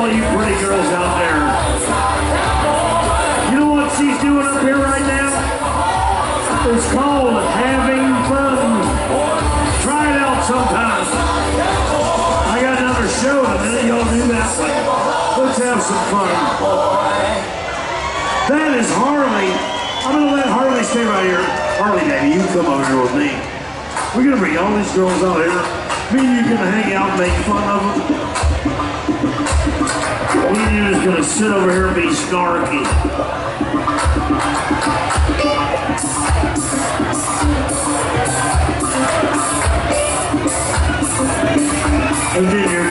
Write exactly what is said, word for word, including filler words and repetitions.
all you pretty girls out there. You know what she's doing up here right now? It's called having fun. Try it out sometime. I got another show in a minute. Y'all do that one. Let's have some fun. That is Harley. I'm going to let Harley stay right here. Harley, baby, you come over here with me. We're going to bring all these girls out here. Me and you going to hang out and make fun of them. Me and you is going to sit over here and be snarky. And then you're